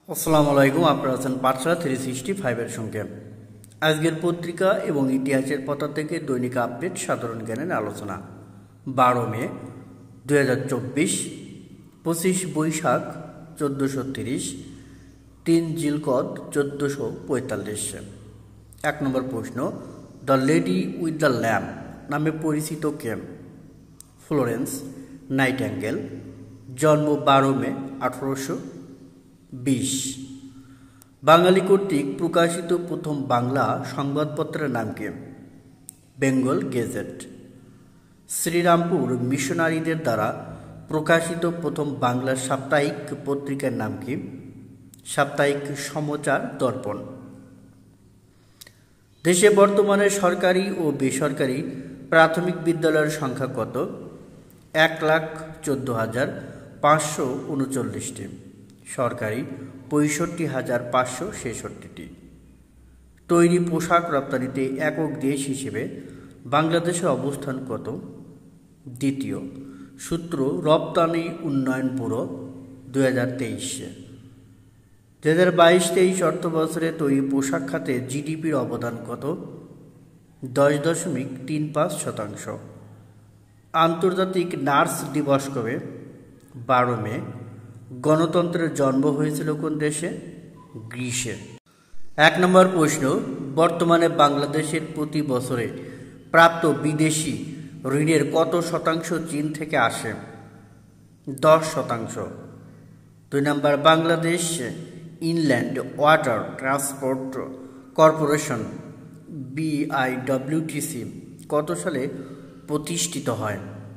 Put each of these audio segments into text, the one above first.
আসসালামু আলাইকুম। আপনারা আছেন পাঠশালা 365 এর সঙ্গে। আজকের পত্রিকা এবং ইতিহাসের পাতা থেকে দৈনিক আপডেট সাধারণ জ্ঞানের আলোচনা। 12 মে 2024, 25 বৈশাখ 1430, 3 জিলকদ 1445। 1 নম্বর প্রশ্ন, the lady with the lamp নামে পরিচিত কে? Florence nightingale. জন্ম 12 মে 1820। বাঙালি কর্তৃক প্রকাশিত প্রথম বাংলা সংবাদপত্রের নাম কি? বেঙ্গল গেজেট। শ্রীরামপুর মিশনারিদের দ্বারা প্রকাশিত প্রথম বাংলা সাপ্তাহিক পত্রিকার নাম কি? সাপ্তাহিক সমাচার দর্পণ। দেশে বর্তমানে সরকারি ও বেসরকারি প্রাথমিক বিদ্যালয়ের সংখ্যা কত? 1,14,539টি, সরকারি 65,566টি। তৈরি পোশাক রপ্তানিতে একক দেশ হিসেবে বাংলাদেশের অবস্থান কত? দ্বিতীয়। সূত্র রপ্তানি উন্নয়ন ব্যুরো 2023। 2022-23 অর্থ বছরে তৈরি পোশাক খাতে জিডিপির অবদান কত? 10.35%। আন্তর্জাতিক নার্স দিবস কবে? 12 মে। গণতন্ত্রের জন্ম হয়েছিল কোন দেশে? গ্রিসে। 1 নম্বর প্রশ্ন, বর্তমানে বাংলাদেশের প্রতি বছরে প্রাপ্ত বিদেশি ঋণের কত শতাংশ চীন থেকে আসে? 10%। 2 নম্বর, Bangladesh Inland Water Transport Corporation BIWTC কত সালে প্রতিষ্ঠিত হয়?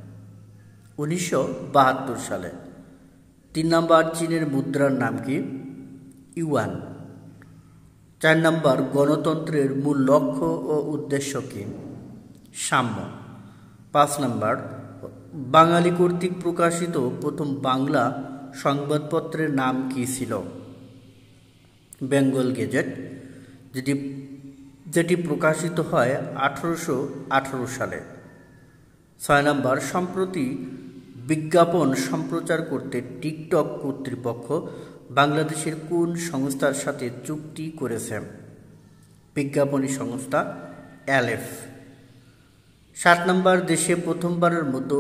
1972 সালে। 3 নম্বর, চীনের মুদ্রার নাম কি? ইউয়ান। 4 নম্বর, গণতন্ত্রের মূল লক্ষ্য ও উদ্দেশ্য কি? সাম্য। 5 নম্বর, বাঙালি কর্তৃক প্রকাশিত প্রথম বাংলা সংবাদপত্রের নাম কি ছিল? বেঙ্গল গেজেট, যেটি প্রকাশিত হয় 1818 সালে। 6 নম্বর, সম্প্রতি বিজ্ঞাপন সম্প্রচার করতে টিকটক কর্তৃপক্ষ বাংলাদেশের কোন সংস্থার সাথে চুক্তি করেছে? বিজ্ঞাপনী সংস্থা এলএফ। 7 নম্বর, দেশে প্রথমবারের মতো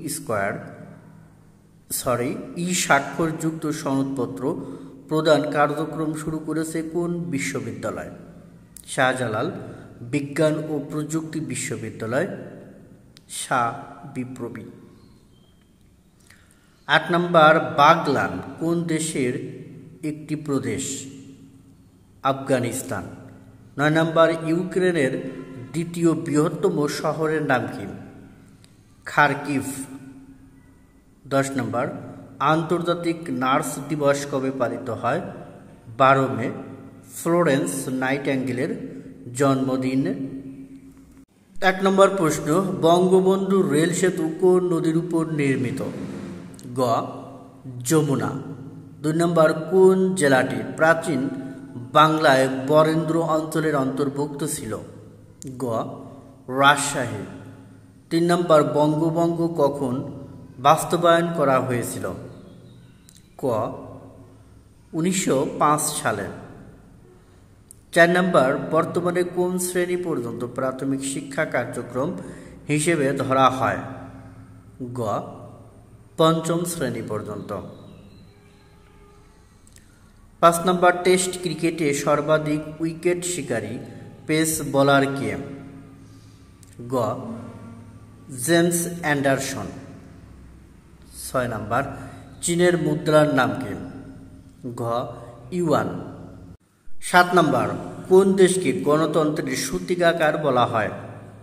ই স্বাক্ষরযুক্ত সনদপত্র প্রদান কার্যক্রম শুরু করেছে কোন বিশ্ববিদ্যালয়? শাহজালাল বিজ্ঞান ও প্রযুক্তি বিশ্ববিদ্যালয়, বিপ্রবী। 8 নম্বর, বাগলান কোন দেশের একটি প্রদেশ? আফগানিস্তান। 9 নম্বর, ইউক্রেনের দ্বিতীয় বৃহত্তম শহরের নাম কি? খার্কিভ। 10 নম্বর, আন্তর্জাতিক নার্স দিবস কবে পালিত হয়? 12 মে। ফ্লোরেন্স নাইটিঙ্গেলের জন্মদিন। 1 নম্বর প্রশ্ন, বঙ্গবন্ধু রেল সেতু কোন নদীর উপর নির্মিত? গ যমুনা। 2 নম্বর, কোন জেলাটি প্রাচীন বাংলায় বরেন্দ্র অঞ্চলের অন্তর্ভুক্ত ছিল? গ রাজশাহী। 3 নম্বর, বঙ্গভঙ্গ কখন বাস্তবায়ন করা হয়েছিল? ক 1905 সালে। 4 নম্বর, বর্তমানে কোন শ্রেণী পর্যন্ত প্রাথমিক শিক্ষা কার্যক্রম হিসেবে ধরা হয়? গ 5ম শ্রেণী পর্যন্ত। 5 নম্বর, টেস্ট ক্রিকেটে সর্বাধিক উইকেট শিকারী পেস বোলার কে? গ জেমস অ্যান্ডারসন। 6 নম্বর, চীনের মুদ্রার নাম কি? ঘ ইউয়ান। 7 নম্বর, কোন দেশকে গণতন্ত্রের সূতিকাগার বলা হয়?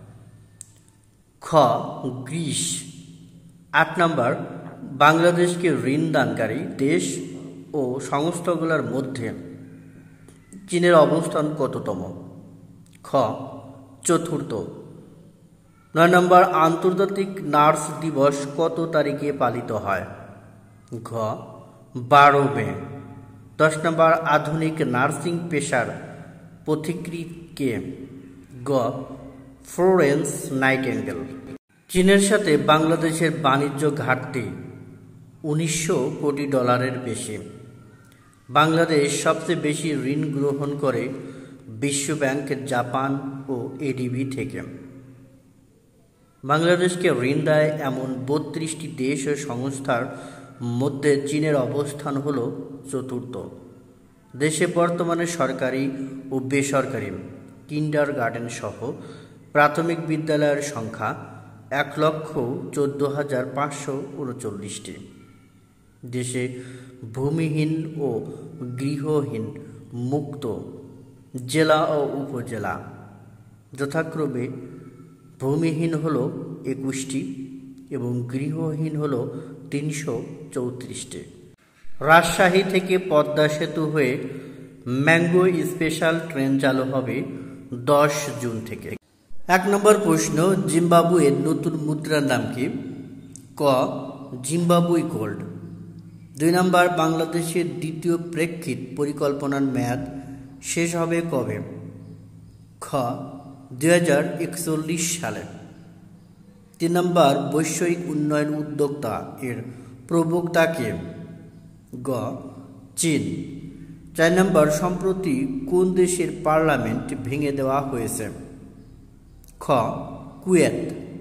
খ গ্রিস। 8 নম্বর, বাংলাদেশকে ঋণ দানকারী দেশ ও সংস্থাগুলোর মধ্যে চীনের অবস্থান কততম? খ চতুর্থ। 9 নম্বর, আন্তর্জাতিক নার্স দিবস কত তারিখে পালিত হয়? ঘ 12 মে। 10 নম্বর, আধুনিক নার্সিং পেশার পথিকৃৎ কে? গ ফ্লোরেন্স নাইটিঙ্গেল। চীনের সাথে বাংলাদেশের বাণিজ্য ঘাটতি $1900 কোটি বেশি। বাংলাদেশ সবচেয়ে বেশি ঋণ গ্রহণ করে বিশ্বব্যাংক, জাপান ও এডিবি থেকে। বাংলাদেশকে ঋণ দেয় এমন ৩২টি দেশ ও সংস্থার মধ্যে চীনের অবস্থান হল চতুর্থ। দেশে বর্তমানে সরকারি ও বেসরকারি কিন্ডারগার্টেন সহ প্রাথমিক বিদ্যালয়ের সংখ্যা ১,১৪,৫৩৯টি। দেশে ভূমিহীন ও গৃহহীন মুক্ত জেলা ও উপজেলা যথাক্রমে ভূমিহীন হল ২১টি এবং গৃহহীন হল ৩৩৪টি। রাজশাহী থেকে পদ্মা সেতু হয়ে ম্যাঙ্গো স্পেশাল ট্রেন চালু হবে ১০ জুন থেকে। ১ নম্বর প্রশ্ন, জিম্বাবুয়ের নতুন মুদ্রার নাম কি? ক, জিম্বাবুই গোল্ড। ২ নম্বর, বাংলাদেশের দ্বিতীয় প্রেক্ষিত পরিকল্পনার মেয়াদ শেষ হবে কবে? খ, ২০৪১ সালে। ৩ নম্বর, বৈষয়িক উন্নয়ন উদ্যোক্তা এর প্রবক্তা কে? গ, চীন। ৪ নম্বর, সম্প্রতি কোন দেশের পার্লামেন্ট ভেঙে দেওয়া হয়েছে? খ, কুয়েত।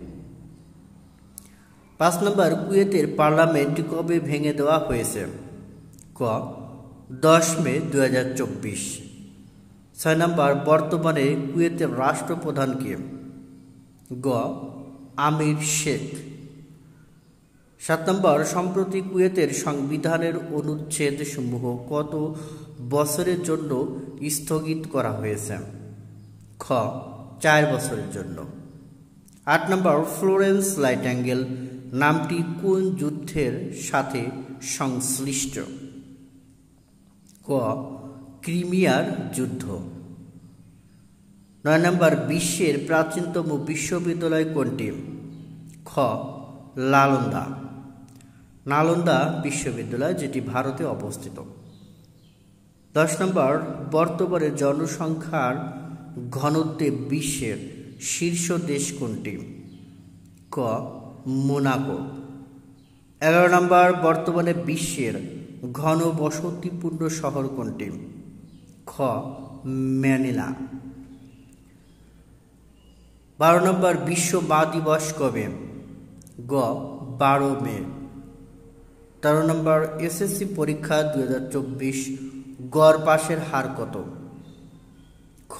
৫ নম্বর, কুয়েতের পার্লামেন্ট কবে ভেঙে দেওয়া হয়েছে? ক, ১০ মে ২০২৪। ৬ নম্বর, বর্তমানে কুয়েতের রাষ্ট্রপ্রধান কে? গ, আমির শেখ। ৭ নম্বর, সম্প্রতি কুয়েতের সংবিধানের অনুচ্ছেদ সমূহ কত বছরের জন্য স্থগিত করা হয়েছে? খ, ৪ বছরের জন্য। ৮ নম্বর, ফ্লোরেন্স নাইটিঙ্গেল নামটি কোন যুদ্ধের সাথে সংশ্লিষ্ট? ক, ক্রিমিয়ার যুদ্ধ। ৯ নম্বর, বিশ্বের প্রাচীনতম বিশ্ববিদ্যালয় কোনটি? খ, নালন্দা। নালন্দা বিশ্ববিদ্যালয়, যেটি ভারতে অবস্থিত। ১০ নম্বর, বর্তমানে জনসংখ্যার ঘনত্বে বিশ্বের শীর্ষ দেশ কোনটি? ক, মোনাকো। ১১ নম্বর, বর্তমানে বিশ্বের ঘনবসতিপূর্ণ শহর কোনটি? খ, ম্যানিলা। ১২ নম্বর, বিশ্ব মা দিবস কবে? গ, ১২ মে। ১৩ নম্বর, এসএসসি পরীক্ষা ২০২৪ গড় পাশের হার কত? খ,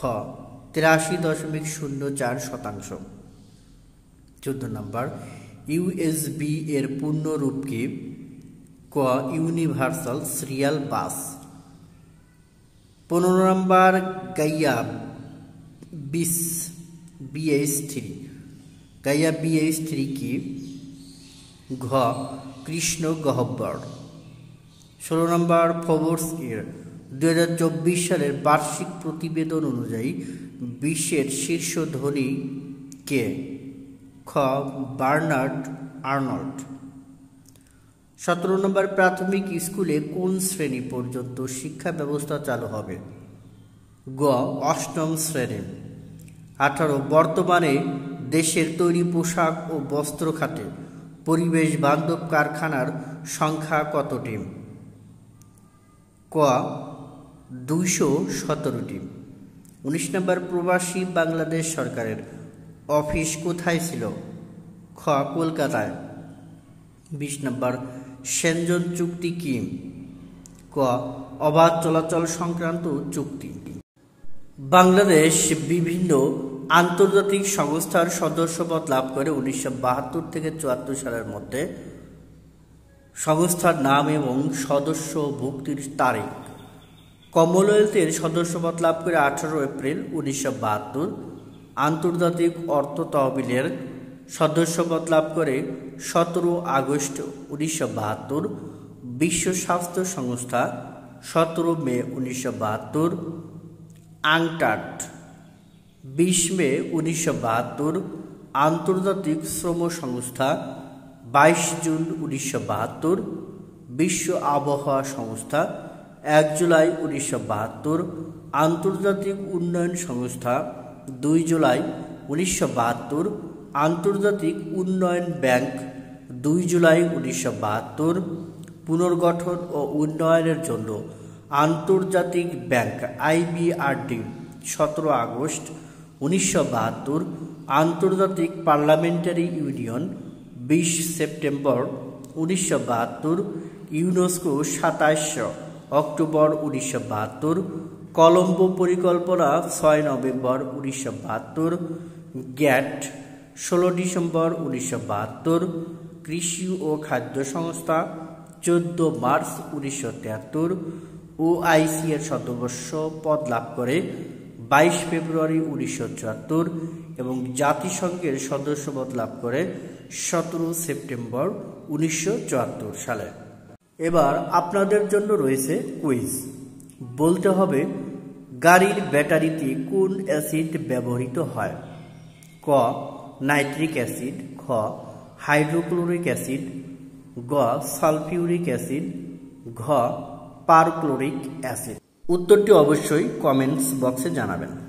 ৮৩.০৪%। ১৪ নম্বর, ইউএসবি এর পূর্ণরূপ কি? ক, ইউনিভার্সাল সিরিয়াল বাস। ১৫ নম্বর, গাইয়া BH3 কি? ঘ, কৃষ্ণ গহ্বর। ১৬ নম্বর, ফোর্বস এর ২০২৪ সালের বার্ষিক প্রতিবেদন অনুযায়ী বিশ্বের শীর্ষ ধনী কে? খ, বার্নার্ড আর্নল্ড। ১৭ নম্বর, প্রাথমিক স্কুলে কোন শ্রেণী পর্যন্ত শিক্ষা ব্যবস্থা চালু হবে? গ, ৮ম শ্রেণী। ১৮, বর্তমানে দেশের তৈরি পোশাক ও বস্ত্র খাতে পরিবেশ বান্ধব কারখানার সংখ্যা কতটি? ক, ২১৭টি। ১৯ নম্বর, প্রবাসী বাংলাদেশ সরকারের অফিস কোথায় ছিল? খ, কলকাতায়। ২০ নম্বর, সেনজন চুক্তি কি? ক, অবাধ চলাচল সংক্রান্ত চুক্তি। বাংলাদেশ বিভিন্ন আন্তর্জাতিক সংস্থার সদস্যপদ লাভ করে ১৯৭২ থেকে ৭৪ সালের মধ্যে। সংস্থার নাম এবং সদস্য ভুক্তির তারিখ। কমনওয়েলথের সদস্যপদ লাভ করে ১৮ এপ্রিল ১৯৭২। আন্তর্জাতিক অর্থ তহবিলের সদস্যপদ লাভ করে ১৭ আগস্ট ১৯৭২। বিশ্ব স্বাস্থ্য সংস্থা ১৭ মে ১৯৭২। আংটাড ২০ মে ১৯৭২। আন্তর্জাতিক শ্রম সংস্থা ২২ জুন ১৯৭২। বিশ্ব আবহাওয়া সংস্থা ১ জুলাই ১৯৭২। আন্তর্জাতিক উন্নয়ন সংস্থা ২ জুলাই ১৯৭২। আন্তর্জাতিক উন্নয়ন ব্যাংক ২ জুলাই ১৯৭২। পুনর্গঠন ও উন্নয়নের জন্য আন্তর্জাতিক ব্যাংক IBRD 17 আগস্ট 1972, আন্তর্জাতিক Parliamentary Union 20 September 1972, UNESCO 27 October 1972, Colombo পরিকল্পনা 6 নভেম্বর 1972, গ্যাট 16 ডিসেম্বর 1972, কৃষি ও খাদ্য সংস্থা 14 মার্চ 1973, OIC এর সদস্য পদ লাভ করে 22 ফেব্রুয়ারি 1974 এবং জাতিসংঘের সদস্যপদ লাভ করে 17 সেপ্টেম্বর 1974 সালে। এবার আপনাদের জন্য রয়েছে কুইজ। বলতে হবে গাড়ির ব্যাটারিতে কোন অ্যাসিড ব্যবহৃত হয়? ক নাইট্রিক অ্যাসিড, খ হাইড্রোক্লোরিক অ্যাসিড, গ সালফিউরিক অ্যাসিড, ঘ পারক্লোরিক অ্যাসিড। উত্তরটি অবশ্যই কমেন্টস বক্সে জানাবেন।